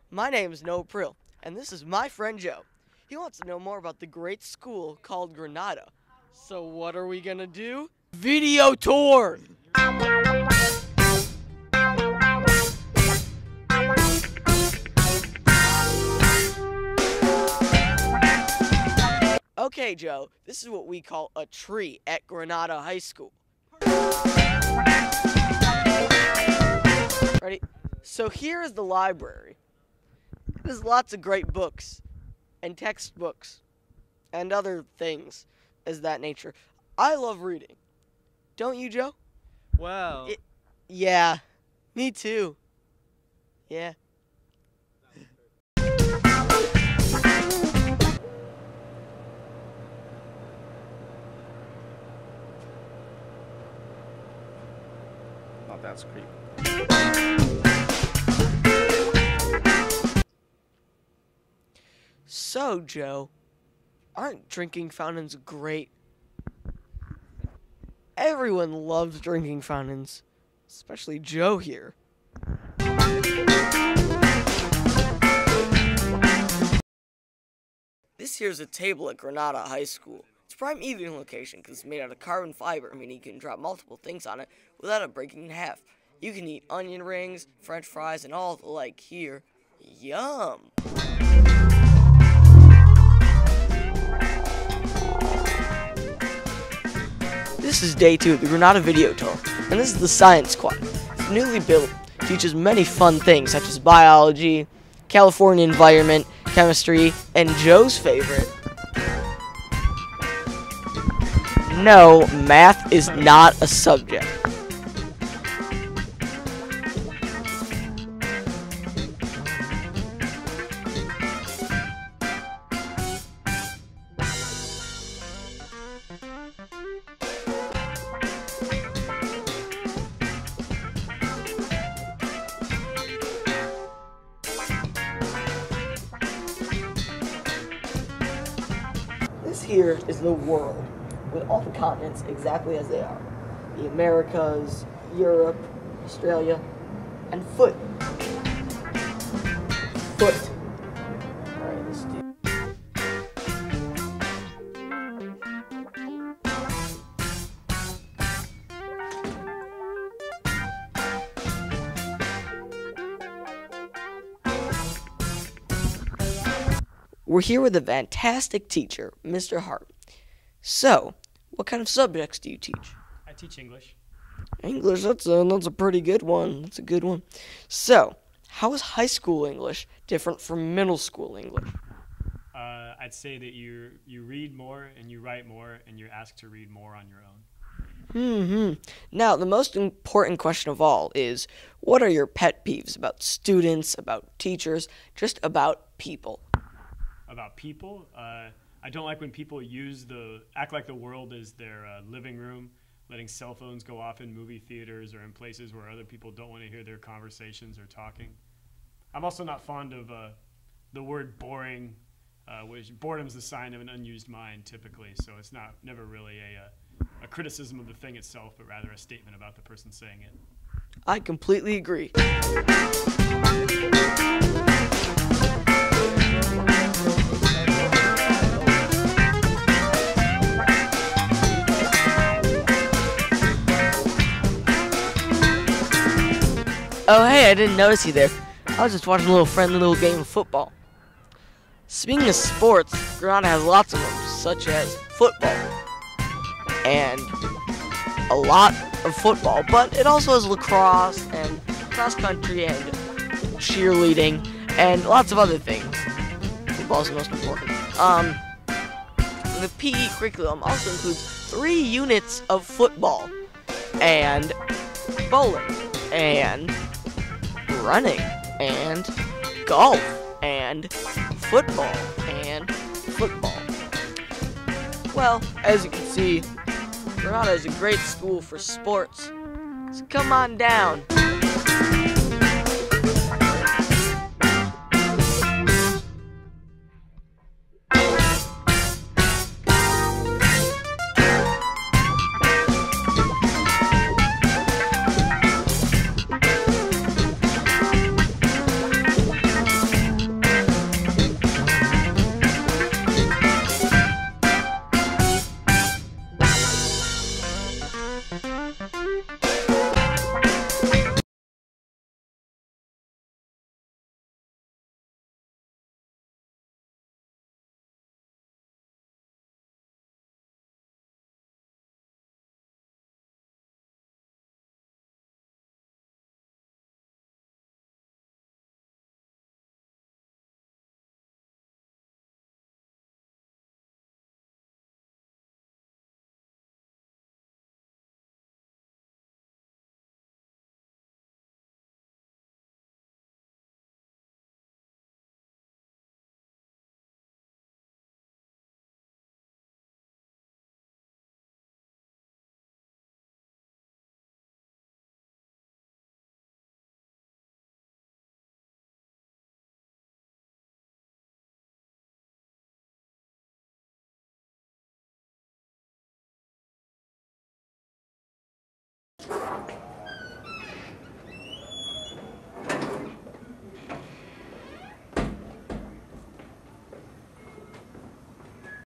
My name is Noah Prill, and this is my friend Joe. He wants to know more about the great school called Granada. So what are we gonna do? Video tour! Okay, Joe, this is what we call a tree at Granada High School. Ready? So here is the library. There's lots of great books and textbooks and other things as that nature. I love reading. Don't you, Joe? Wow. Yeah, me too. Yeah. Not that creepy. So, Joe, aren't drinking fountains great? Everyone loves drinking fountains, especially Joe here. This here's a table at Granada High School. It's a prime eating location because it's made out of carbon fiber, meaning you can drop multiple things on it without it breaking in half. You can eat onion rings, french fries, and all the like here. Yum! This is day 2 of the Granada video tour, and this is the science quad. It's newly built, teaches many fun things such as biology, California environment, chemistry, and Joe's favorite. No, math is not a subject. This here is the world, with all the continents exactly as they are. The Americas, Europe, Australia, and foot. Foot. Alright, let's do. We're here with a fantastic teacher, Mr. Hart. So, what kind of subjects do you teach? I teach English. English, that's a pretty good one. That's a good one. So, how is high school English different from middle school English? I'd say that you read more and you write more and you're asked to read more on your own. Now, the most important question of all is, what are your pet peeves about students, about teachers, just about people? About people, I don't like when people act like the world is their living room, letting cell phones go off in movie theaters or in places where other people don't want to hear their conversations or talking. I'm also not fond of the word boring, which boredom's the sign of an unused mind typically, so it's never really a criticism of the thing itself, but rather a statement about the person saying it. I completely agree. Oh, hey, I didn't notice you there. I was just watching a little friendly little game of football. Speaking of sports, Granada has lots of them, such as football. And a lot of football, but it also has lacrosse and cross country and cheerleading and lots of other things. Football's the most important. The PE curriculum also includes 3 units of football and bowling and running and golf and football and football. Well, as you can see, Granada is a great school for sports, so come on down.